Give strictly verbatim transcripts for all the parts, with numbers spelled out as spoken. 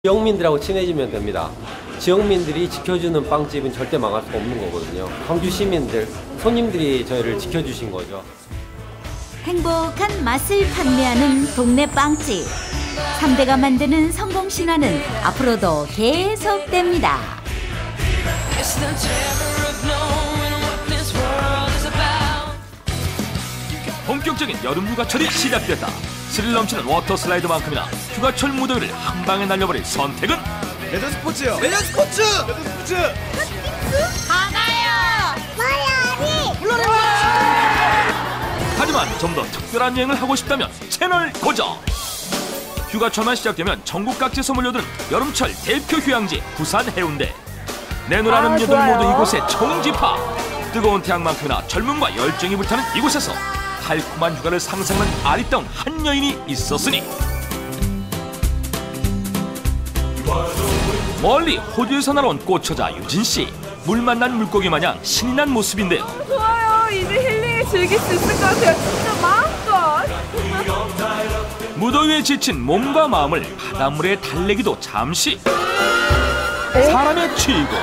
지역민들하고 친해지면 됩니다. 지역민들이 지켜주는 빵집은 절대 망할 수가 없는 거거든요. 광주 시민들, 손님들이 저희를 지켜주신 거죠. 행복한 맛을 판매하는 동네 빵집. 삼 대가 만드는 성공 신화는 앞으로도 계속됩니다. 본격적인 여름 휴가철이 시작됐다. 스릴 넘치는 워터슬라이드만큼이나 휴가철 무더위를 한 방에 날려버릴 선택은? 레저 스포츠요. 레저 스포츠. 레저 스포츠. 가가요. 마야리. 물러내라. 하지만 좀 더 특별한 여행을 하고 싶다면 채널 고정. 휴가철만 시작되면 전국 각지에서 몰려드는 여름철 대표 휴양지 부산 해운대. 내노라는 아, 여들 모두 이곳에 총집합. 뜨거운 태양만큼이나 젊음과 열정이 불타는 이곳에서 달콤한 휴가를 상상하는 아리따운 한 여인이 있었으니 멀리 호주에서 날아온 꽃처자 유진씨. 물 만난 물고기 마냥 신이 난 모습인데요. 좋아요. 이제 힐링을 즐길 수 있을 것 같아요. 진짜 마음껏. 무더위에 지친 몸과 마음을 바닷물에 달래기도 잠시. 사람에 치이고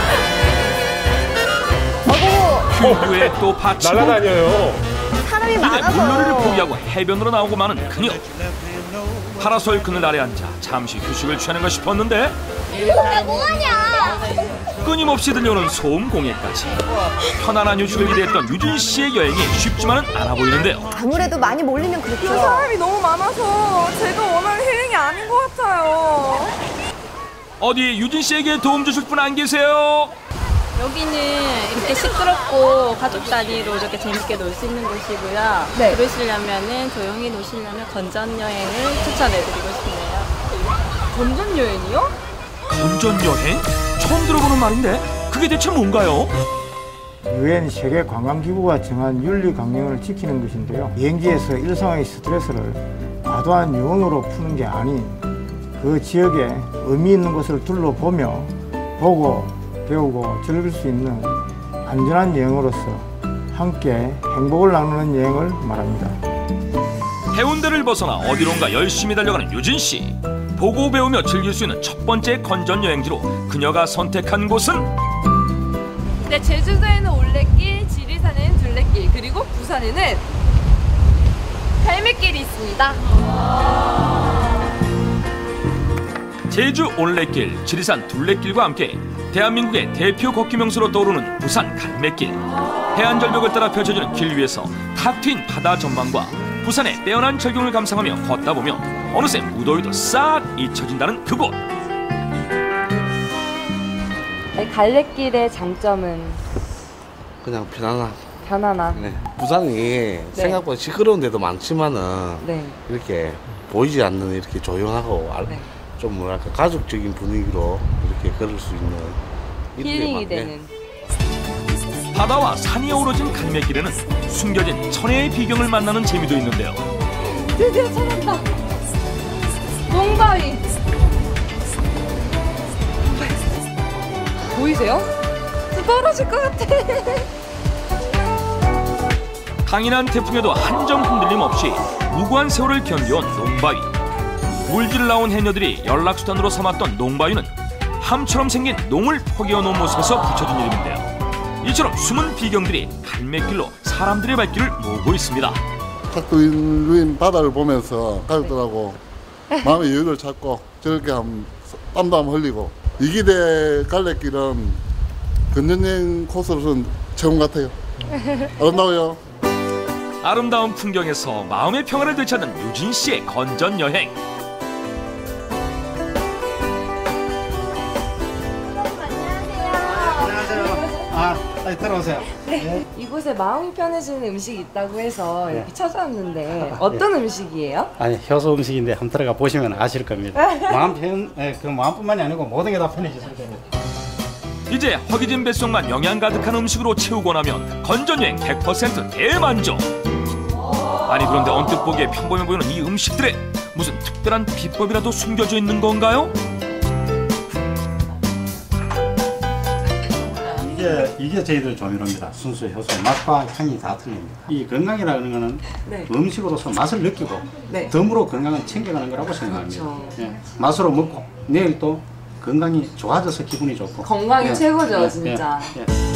휴구에 또 바치고 날아다녀요. 사람이 이제 많아서. 물놀이를 포기하고 해변으로 나오고 마는 그녀. 파라솔 그늘 아래 앉아 잠시 휴식을 취하는가 싶었는데 야 뭐하냐? 끊임없이 들려오는 소음 공해까지. 편안한 휴식을 기대했던 유진 씨의 여행이 쉽지만은 않아 보이는데요. 아무래도 많이 몰리면 그렇죠. 사람이 너무 많아서 제가 원하는 힐링이 아닌 것 같아요. 어디 유진 씨에게 도움 주실 분 안 계세요? 여기는 이렇게 시끄럽고 가족 단위로 이렇게 재밌게 놀 수 있는 곳이고요. 네. 그러시려면은 조용히 노시려면 건전 여행을 추천해드리고 싶네요. 건전 여행이요? 건전 여행? 처음 들어보는 말인데 그게 대체 뭔가요? 유엔 세계관광기구가 정한 윤리 강령을 지키는 것인데요. 비행기에서 일상의 스트레스를 과도한 유흥으로 푸는 게 아닌 그 지역에 의미 있는 것을 둘러보며 보고 배우고 즐길 수 있는 안전한 여행으로서 함께 행복을 나누는 여행을 말합니다. 해운대를 벗어나 어디론가 열심히 달려가는 유진 씨. 보고 배우며 즐길 수 있는 첫 번째 건전 여행지로 그녀가 선택한 곳은? 네, 제주도에는 올레길, 지리산에는 둘레길, 그리고 부산에는 갈매길이 있습니다. 제주 올레길, 지리산 둘레길과 함께 대한민국의 대표 걷기 명소로 떠오르는 부산 갈매길. 해안 절벽을 따라 펼쳐지는 길 위에서 탁 트인 바다 전망과 부산의 빼어난 절경을 감상하며 걷다 보면 어느새 무더위도 싹 잊혀진다는 그곳. 갈래길의 장점은 그냥 편안한. 편안함. 네. 부산이 네. 생각보다 시끄러운 데도 많지만은 네. 이렇게 보이지 않는 이렇게 조용하고 네. 좀 뭐랄까 가족적인 분위기로 이렇게 걸을 수 있는 힐링이 되는. 바다와 산이 어우러진 갈매길에는 숨겨진 천혜의 비경을 만나는 재미도 있는데요. 드디어 찾았다. 농바위. 보이세요? 떨어질 것 같아. 강인한 태풍에도 한 점 흔들림 없이 무고한 세월을 견뎌온 농바위. 물질을 나온 해녀들이 연락수단으로 삼았던 농바위는 함처럼 생긴 농을 포개어 놓은 모습에서 붙여진 이름인데요. 이처럼 숨은 비경들이 갈매길로 사람들의 발길을 모으고 있습니다. 탁 트인 바다를 보면서 가족들하고 마음의 여유를 찾고 저렇게 한번 땀도 한번 흘리고 이기대 갈래길은 건전여행 코스로서는 최고 같아요. 아름다워요. 아름다운 풍경에서 마음의 평화를 되찾는 유진 씨의 건전 여행. 아, 들어오세요. 네. 이곳에 마음이 편해지는 음식이 있다고 해서 네. 여기 찾아왔는데 어떤 네. 음식이에요? 아니 효소 음식인데 한번 들어가 보시면 아실 겁니다. 마음 편, 네, 그 마음뿐만이 아니고 모든 게 다 편해질 겁니다. 이제 허기진 뱃속만 영양 가득한 음식으로 채우고 나면 건전여행 백 퍼센트 대만족. 아니 그런데 언뜻 보기에 평범해 보이는 이 음식들에 무슨 특별한 비법이라도 숨겨져 있는 건가요? 이게 이게 저희들 조미료입니다. 순수 효소 맛과 향이 다 틀립니다. 이 건강이라는 거는 네. 음식으로서 맛을 느끼고 네. 덤으로 건강을 챙겨가는 거라고 생각합니다. 그렇죠. 예. 맛으로 먹고 내일 또 건강이 좋아져서 기분이 좋고 건강이 예. 최고죠, 예. 진짜. 예. 예.